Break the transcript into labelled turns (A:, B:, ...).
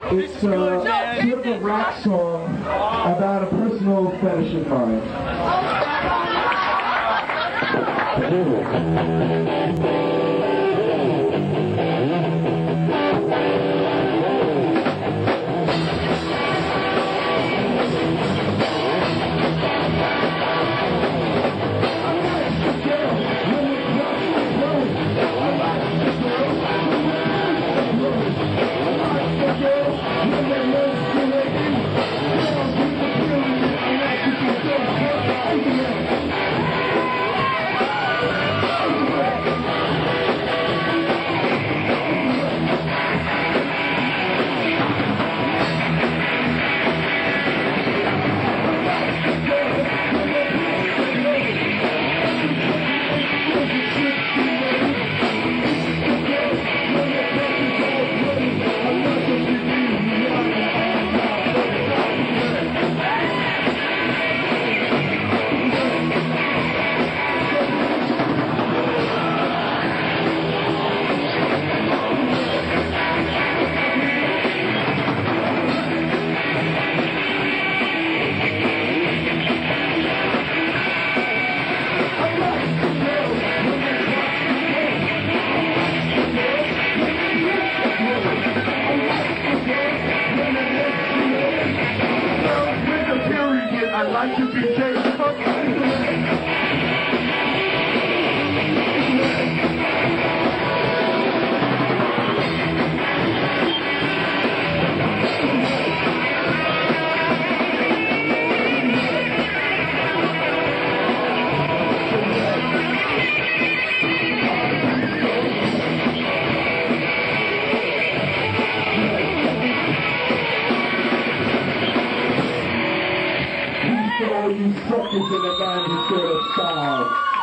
A: It's sort of a rap song about a personal fetish of mine.
B: I like to be chased.
A: All you suckers in the 90s sort of style.